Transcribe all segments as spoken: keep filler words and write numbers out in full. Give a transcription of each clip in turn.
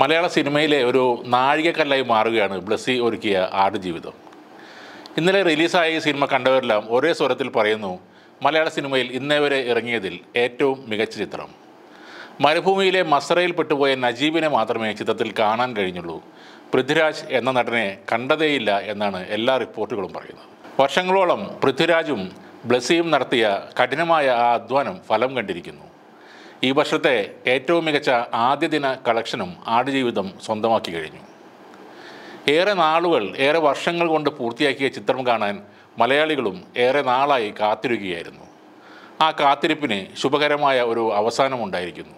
മലയാള സിനിമയിലെ ഒരു നാഴികക്കല്ലായി മാറുകയാണ് ബ്ലസ്സി ഒരുക്കിയ ആടുജീവിതം. ഇന്നലെ റിലീസായ ഈ സിനിമ കണ്ടവരെല്ലാം ഒരേ സ്വരത്തിൽ പറയുന്നു, മലയാള സിനിമയിൽ ഇന്നേ വരെ ഇറങ്ങിയതിൽ ഏറ്റവും മികച്ച ചിത്രം. മരുഭൂമിയിലെ മസറയിൽ പെട്ടുപോയ നജീബിനെ മാത്രമേ ചിത്രത്തിൽ കാണാൻ കഴിഞ്ഞുള്ളൂ. പൃഥ്വിരാജ് എന്ന നടനെ കണ്ടതേയില്ല എന്നാണ് എല്ലാ റിപ്പോർട്ടുകളും പറയുന്നത്. വർഷങ്ങളോളം പൃഥ്വിരാജും ബ്ലസ്സിയും നടത്തിയ കഠിനമായ ആ അധ്വാനം ഫലം കണ്ടിരിക്കുന്നു. ഈ വർഷത്തെ ഏറ്റവും മികച്ച ആദ്യ ദിന കളക്ഷനും ആടുജീവിതം സ്വന്തമാക്കി കഴിഞ്ഞു. ഏറെ നാളുകൾ ഏറെ വർഷങ്ങൾ കൊണ്ട് പൂർത്തിയാക്കിയ ചിത്രം കാണാൻ മലയാളികളും ഏറെ നാളായി കാത്തിരിക്കുകയായിരുന്നു. ആ കാത്തിരിപ്പിന് ശുഭകരമായ ഒരു അവസാനമുണ്ടായിരിക്കുന്നു.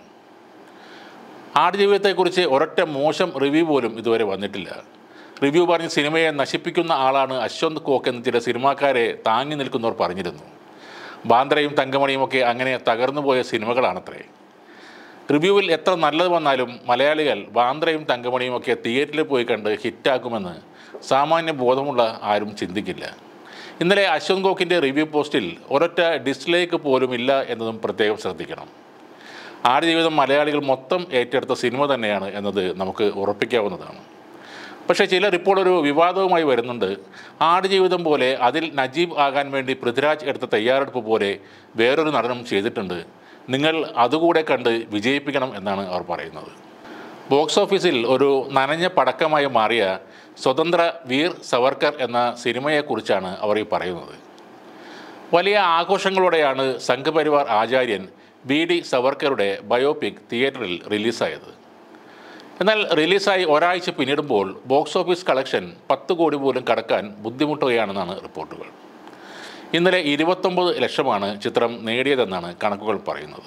ആടുജീവിതത്തെക്കുറിച്ച് ഒരൊറ്റ മോശം റിവ്യൂ പോലും ഇതുവരെ വന്നിട്ടില്ല. റിവ്യൂ പറഞ്ഞ് സിനിമയെ നശിപ്പിക്കുന്ന ആളാണ് അശ്വന്ത് കോക്ക് എന്ന് ചില സിനിമാക്കാരെ താങ്ങി നിൽക്കുന്നവർ പറഞ്ഞിരുന്നു. ബാന്ദ്രയും തങ്കമണിയുമൊക്കെ അങ്ങനെ തകർന്നുപോയ സിനിമകളാണത്രേ. റിവ്യൂവിൽ എത്ര നല്ലത് വന്നാലും മലയാളികൾ ബാന്ദ്രയും തങ്കമണിയുമൊക്കെ തിയേറ്ററിൽ പോയി കണ്ട് ഹിറ്റാക്കുമെന്ന് സാമാന്യ ബോധമുള്ള ആരും ചിന്തിക്കില്ല. ഇന്നലെ അശ്വന്ത് കോക്കിൻ്റെ റിവ്യൂ പോസ്റ്റിൽ ഒരൊറ്റ ഡിസ്ലൈക്ക് പോലും ഇല്ല എന്നതും പ്രത്യേകം ശ്രദ്ധിക്കണം. ആടുജീവിതം മലയാളികൾ മൊത്തം ഏറ്റെടുത്ത സിനിമ തന്നെയാണ് എന്നത് നമുക്ക് ഉറപ്പിക്കാവുന്നതാണ്. പക്ഷേ ചിലർ ഇപ്പോൾ ഒരു വിവാദവുമായി വരുന്നുണ്ട്. ആടുജീവിതം പോലെ അതിൽ നജീബ് ആകാൻ വേണ്ടി പൃഥ്വിരാജ് എടുത്ത തയ്യാറെടുപ്പ് പോലെ വേറൊരു നടനും ചെയ്തിട്ടുണ്ട്, നിങ്ങൾ അതുകൂടെ കണ്ട് വിജയിപ്പിക്കണം എന്നാണ് അവർ പറയുന്നത്. ബോക്സ് ഓഫീസിൽ ഒരു നനഞ്ഞ പടക്കമായി മാറിയ സ്വതന്ത്ര വീർ സവർക്കർ എന്ന സിനിമയെക്കുറിച്ചാണ് അവർ ഈ പറയുന്നത്. വലിയ ആഘോഷങ്ങളോടെയാണ് സംഘപരിവാർ ആചാര്യൻ ബി ഡി സവർക്കറുടെ ബയോപിക് തിയേറ്ററിൽ റിലീസായത്. എന്നാൽ റിലീസായി ഒരാഴ്ച പിന്നിടുമ്പോൾ ബോക്സ് ഓഫീസ് കളക്ഷൻ പത്ത് കോടി പോലും കടക്കാൻ ബുദ്ധിമുട്ടുകയാണെന്നാണ് റിപ്പോർട്ടുകൾ. ഇന്നലെ ഇരുപത്തൊമ്പത് ലക്ഷമാണ് ചിത്രം നേടിയതെന്നാണ് കണക്കുകൾ പറയുന്നത്.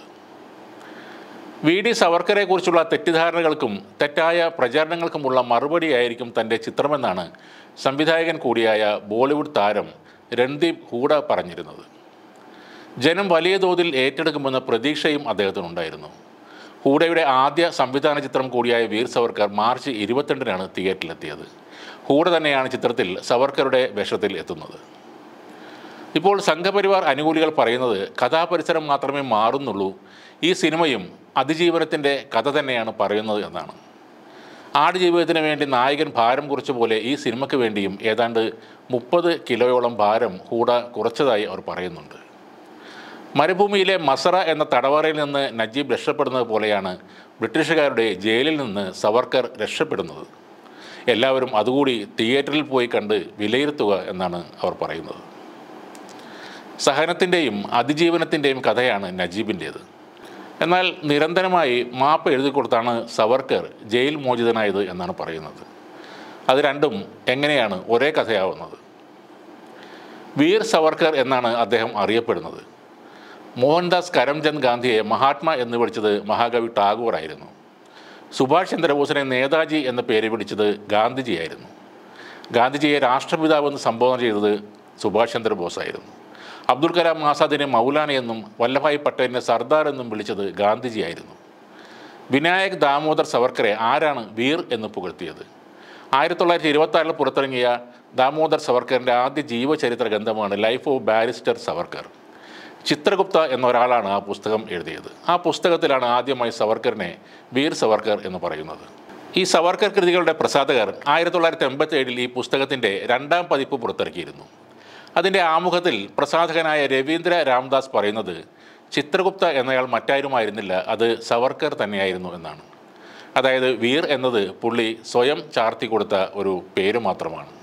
വി ഡി സവർക്കറെക്കുറിച്ചുള്ള തെറ്റിദ്ധാരണകൾക്കും തെറ്റായ പ്രചാരണങ്ങൾക്കുമുള്ള മറുപടിയായിരിക്കും തൻ്റെ ചിത്രമെന്നാണ് സംവിധായകൻ കൂടിയായ ബോളിവുഡ് താരം രൺദീപ് ഹൂഡ പറഞ്ഞിരുന്നത്. ജനം വലിയ തോതിൽ ഏറ്റെടുക്കുമെന്ന പ്രതീക്ഷയും അദ്ദേഹത്തിനുണ്ടായിരുന്നു. ഹൂഡയുടെ ആദ്യ സംവിധാന ചിത്രം കൂടിയായ വീർ സവർക്കർ മാർച്ച് ഇരുപത്തിരണ്ടിനാണ് തിയേറ്ററിലെത്തിയത്. ഹൂഡ തന്നെയാണ് ചിത്രത്തിൽ സവർക്കറുടെ വേഷത്തിൽ എത്തുന്നത്. ഇപ്പോൾ സംഘപരിവാർ അനുകൂലികൾ പറയുന്നത് കഥാപരിസരം മാത്രമേ മാറുന്നുള്ളൂ, ഈ സിനിമയും അതിജീവനത്തിൻ്റെ കഥ തന്നെയാണ് പറയുന്നത് എന്നാണ്. ആടുജീവിതത്തിന് വേണ്ടി നായകൻ ഭാരം കുറച്ച പോലെ ഈ സിനിമയ്ക്ക് വേണ്ടിയും ഏതാണ്ട് മുപ്പത് കിലോയോളം ഭാരം ഹൂഡ കുറച്ചതായി അവർ പറയുന്നുണ്ട്. മരുഭൂമിയിലെ മസറ എന്ന തടവറയിൽ നിന്ന് നജീബ് രക്ഷപ്പെടുന്നത് പോലെയാണ് ബ്രിട്ടീഷുകാരുടെ ജയിലിൽ നിന്ന് സവർക്കർ രക്ഷപ്പെടുന്നത്. എല്ലാവരും അതുകൂടി തിയേറ്ററിൽ പോയി കണ്ട് വിലയിരുത്തുക എന്നാണ് അവർ പറയുന്നത്. സഹനത്തിൻ്റെയും അതിജീവനത്തിൻ്റെയും കഥയാണ് നജീബിൻ്റേത്. എന്നാൽ നിരന്തരമായി മാപ്പ് എഴുതി കൊടുത്താണ് സവർക്കർ ജയിൽ മോചിതനായത് എന്നാണ് പറയുന്നത്. അത് രണ്ടും എങ്ങനെയാണ് ഒരേ കഥയാവുന്നത്? വീർ സവർക്കർ എന്നാണ് അദ്ദേഹം അറിയപ്പെടുന്നത്. മോഹൻദാസ് കരംചന്ദ് ഗാന്ധിയെ മഹാത്മാ എന്ന് വിളിച്ചത് മഹാകവി ടാഗോർ ആയിരുന്നു. സുഭാഷ് ചന്ദ്രബോസിനെ നേതാജി എന്ന പേര് വിളിച്ചത് ഗാന്ധിജിയായിരുന്നു. ഗാന്ധിജിയെ രാഷ്ട്രപിതാവെന്ന് സംബോധന ചെയ്തത് സുഭാഷ് ചന്ദ്രബോസ് ആയിരുന്നു. അബ്ദുൽ കലാം ആസാദിനെ മൗലാന എന്നും വല്ലഭായ് പട്ടേലിനെ സർദാർ എന്നും വിളിച്ചത് ഗാന്ധിജിയായിരുന്നു. വിനായക് ദാമോദർ സവർക്കറെ ആരാണ് വീർ എന്ന് പുകഴ്ത്തിയത്? ആയിരത്തി തൊള്ളായിരത്തി ഇരുപത്തി ആറിൽ പുറത്തിറങ്ങിയ ദാമോദർ സവർക്കറിൻ്റെ ആദ്യ ജീവചരിത്ര ഗ്രന്ഥമാണ് life of barrister Savarkar. Chitragupta എന്നൊരാളാണ് ആ പുസ്തകം എഴുതിയത്. ആ പുസ്തകത്തിലാണ് ആദ്യമായി സവർക്കറിനെ വീർ സവർക്കർ എന്ന് പറയുന്നത്. ഈ സവർക്കർ കൃതികളുടെ പ്രസാധകർ ആയിരത്തി തൊള്ളായിരത്തി എൺപത്തി ഏഴിൽ ഈ പുസ്തകത്തിൻ്റെ രണ്ടാം പതിപ്പ് പുറത്തിറക്കിയിരുന്നു. അതിൻ്റെ ആമുഖത്തിൽ പ്രസാധകനായ രവീന്ദ്ര രാംദാസ് പറയുന്നത് ചിത്രഗുപ്ത എന്നയാൾ മറ്റാരുമായിരുന്നില്ല, അത് സവർക്കർ തന്നെയായിരുന്നു എന്നാണ്. അതായത് വീർ എന്നത് പുള്ളി സ്വയം ചാർത്തി കൊടുത്ത ഒരു പേര് മാത്രമാണ്.